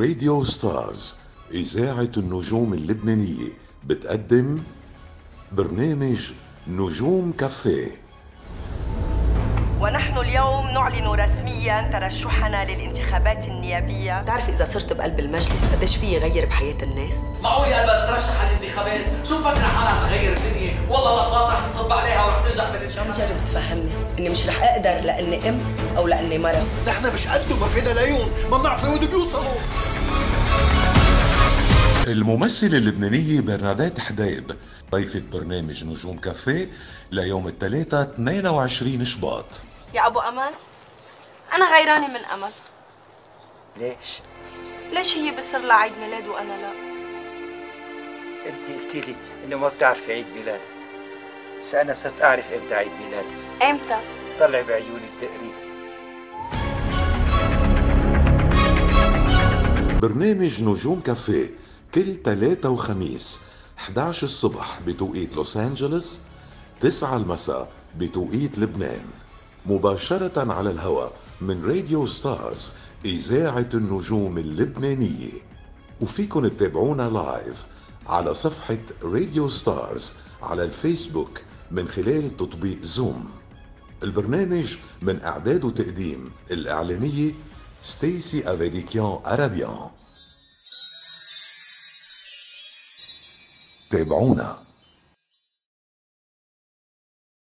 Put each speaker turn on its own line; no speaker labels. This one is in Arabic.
راديو ستارز إذاعة النجوم اللبنانية بتقدم برنامج نجوم كافيه.
ونحن اليوم نعلن رسميا ترشحنا للانتخابات النيابية.
تعرف إذا صرت بقلب المجلس قديش فيي غير بحياة الناس؟
معقول يا قلبها تترشح على الانتخابات؟ شو مفكرة حالها تغير الدنيا؟ والله الأصوات رح تصب عليها ورح تنجح بالانتخابات.
عم جرب تفهمني إني مش رح أقدر لأني أم أو لأني مرة.
نحن مش قدهم ما فينا ليون، ما بنعرف لوين بيوصلوا.
الممثلة اللبنانية برنادات حدايب ضيفة برنامج نجوم كافيه ليوم الثلاثاء 22 شباط.
يا أبو أمل، أنا غيرانة من أمل.
ليش؟
ليش هي بصير لها عيد ميلاد وأنا لا؟
انت قلتي لي انه ما بتعرفي عيد ميلاد، بس انا صرت اعرف امتى عيد ميلادي.
امتى؟
طلعي بعيونك تقري.
برنامج نجوم كافيه كل ثلاثة وخميس 11 الصبح بتوقيت لوس أنجلوس، 9 المساء بتوقيت لبنان، مباشرة على الهواء من راديو ستارز إذاعة النجوم اللبنانية. وفيكن تتابعونا لايف على صفحة راديو ستارز على الفيسبوك من خلال تطبيق زوم. البرنامج من إعداد وتقديم الإعلامية ستيسي افيديكيان أرابيان. تابعونا.